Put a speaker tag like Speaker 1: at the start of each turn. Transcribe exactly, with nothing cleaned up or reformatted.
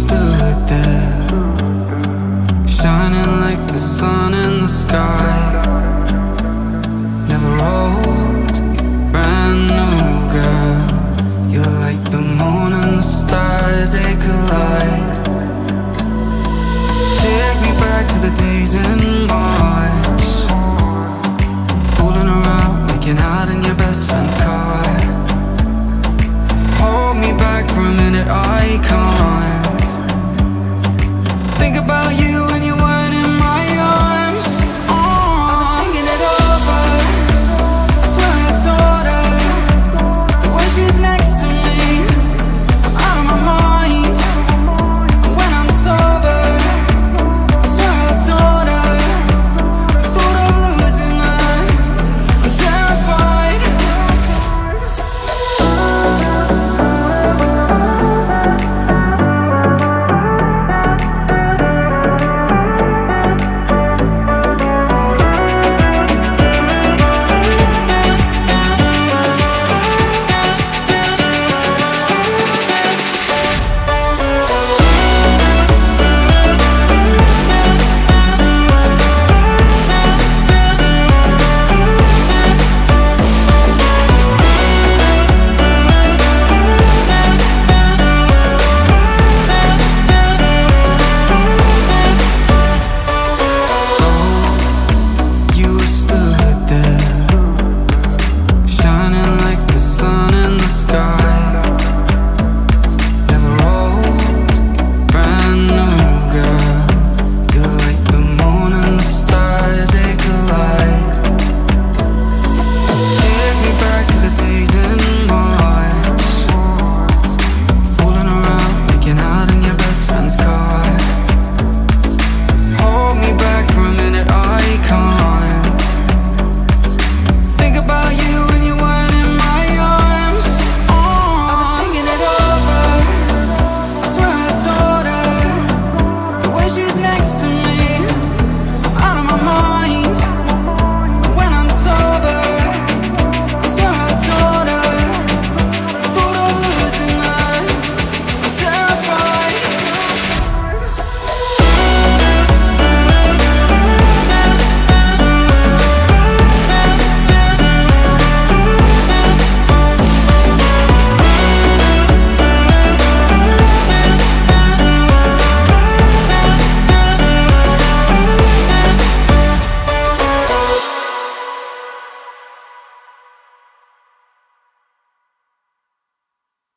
Speaker 1: stood there, shining like the sun in the sky. Never old, brand new girl. You're like the moon and the stars, they collide. Take me back to the days in March, fooling around, making out in your best friend's car. Hold me back for a minute, I can't.